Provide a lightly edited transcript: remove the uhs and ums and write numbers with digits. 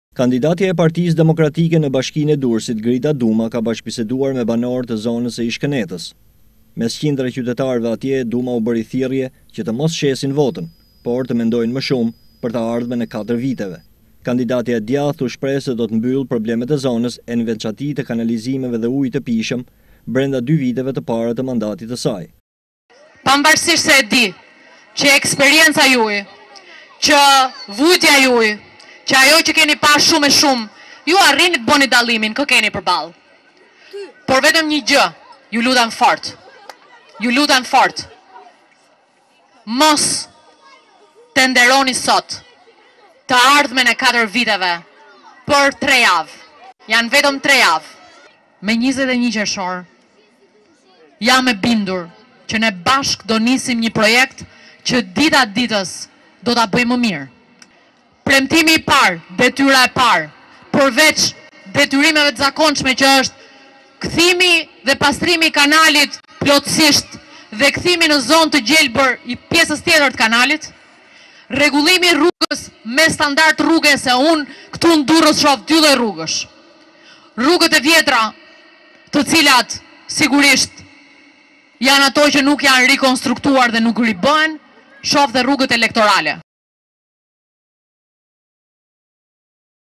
Kandidatja e Partisë Demokratike në Bashkinë e Durrësit, Grita Duma, ka bashkëbiseduar me banorët e zonës së Ishkënetës. Mes qindra qytetarëve atje, Duma u bëri thirrje që të mos shesin votën, por të mendojnë më shumë për të ardhmen e 4 viteve. Kandidatja e djathtë u shpreh se do të mbyll problemet e zonës e në veçanti të kanalizimeve dhe ujit të pijshëm brenda 2 viteve të para të mandatit të saj. Pavarësisht se e di që eksperienca juaj, që vujtja juaj, që ajo që keni pas shumë e shumë, ju arrini të bëni dallimin, kë keni përballë. Por vetëm një gjë, ju lutem fort. Ju lutem fort. Mos të nderoni sot të ardhmen e 4 viteve për 3 javë. Janë vetëm 3 javë. Me 21 qershor jam e bindur që ne bashk do nisim një projekt që dita ditës do ta bëjmë më mirë. Premtimi i parë, detyra e parë, përveç detyrimeve të zakonshme që është kthimi dhe pastrimi i kanalit plotësisht dhe kthimi në zonë të gjelbër i pjesës tjetër të kanalit, rregullimi i rrugës me standard rruge, se unë këtu në Durrës shoh 2 lloj rrugësh. Rrugët e vjetra, të cilat sigurisht janë ato që nuk janë rikonstruktuar dhe nuk ribëhen, shoh dhe rrugët elektorale.